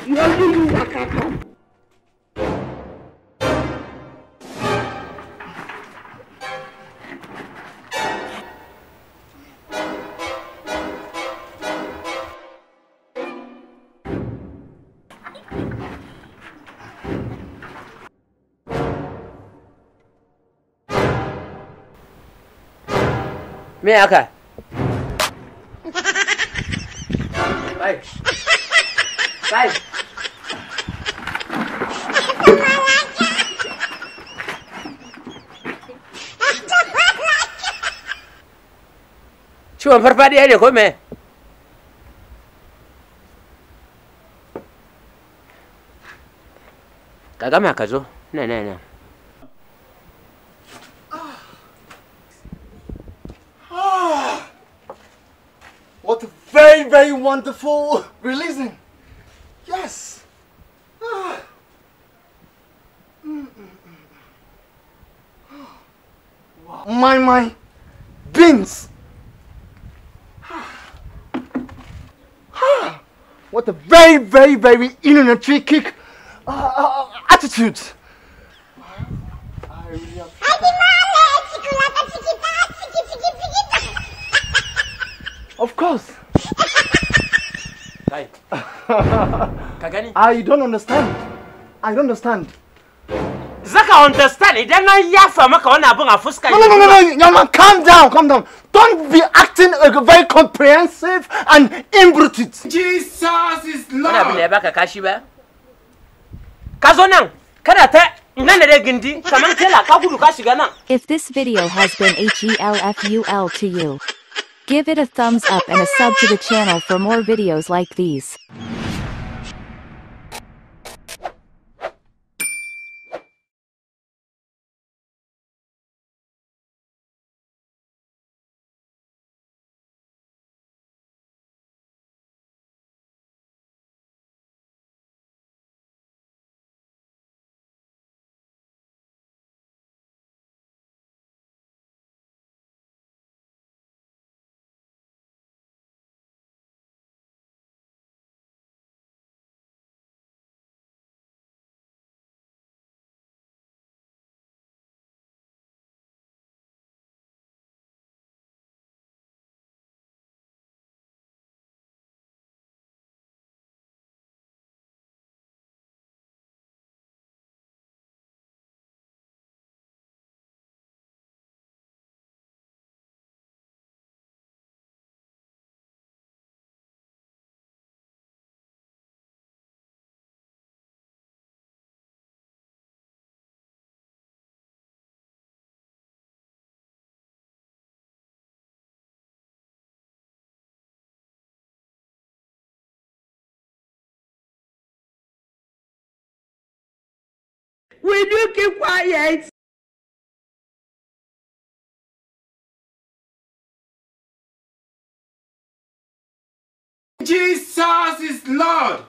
You only you waka come. Me haka? Kai. Kai. Ciwon farfadiya ne ko me? Ka gama ka zo. Na. What a very, very wonderful releasing. Yes. Wow. My beans. What a very, very, very innovative kick attitude. I really Of course. Kai. Ka gani? I don't understand. I don't understand. Zaka understand idan na yafa maka wannan abun a fuska. No, young man, calm down. Don't be acting very comprehensive and imbruted. Jesus is Lord. Wani abin da ya baka kashi ba? Ka zo nan, kada ta nan da gindi, kaman tela ka gudu ka shiga nan. If this video has been helpful to you, give it a thumbs up and a sub to the channel for more videos like these. Will you keep quiet? Jesus is Lord.